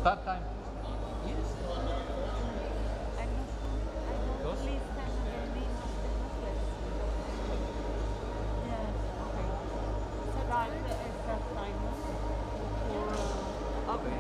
Start time. Yes. Please tell me the name of the necklace. Yes, okay. So right, the exact time. Okay.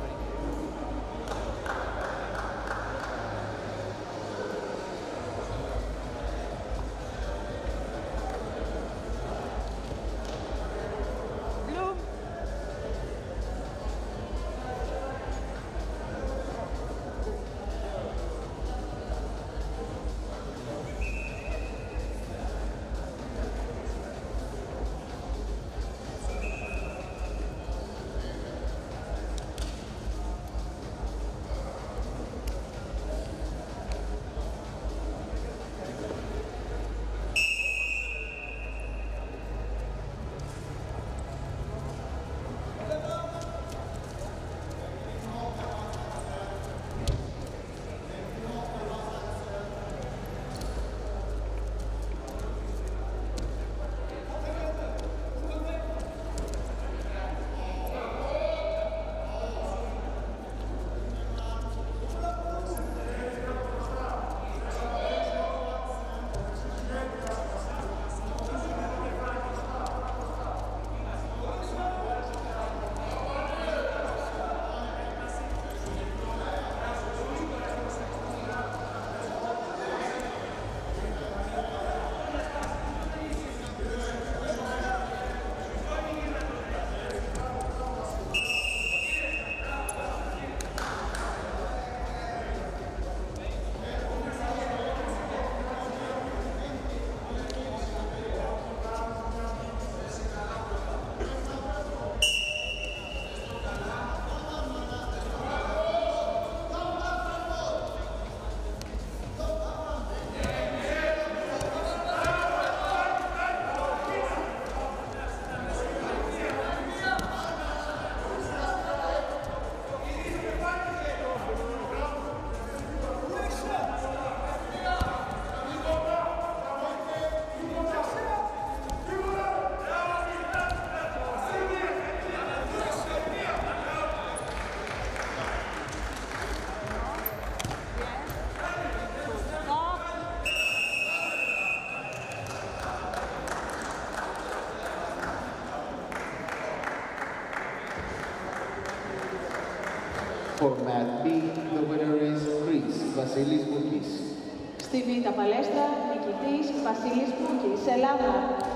For Mat B, the winner is Chris Vasilis Boukis. Στη β' παλέστρα, νικητής Βασίλης Μπούκης. Ελλάδα.